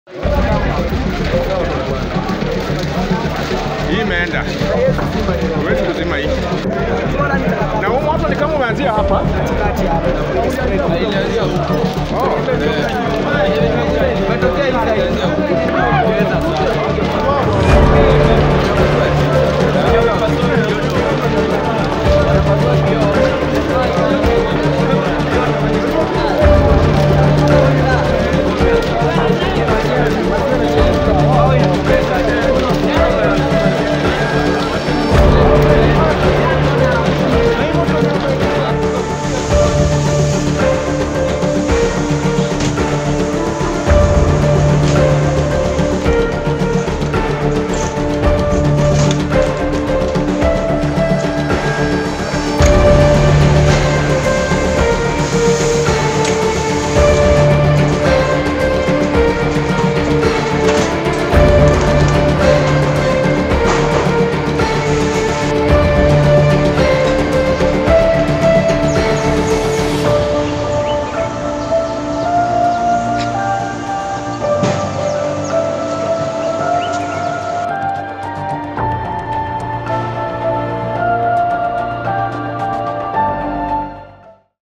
Hii imeenda. Huwezi kuzima hii. Na huko moto ni kama umeanzia hapa. Katikati hapa. Oh.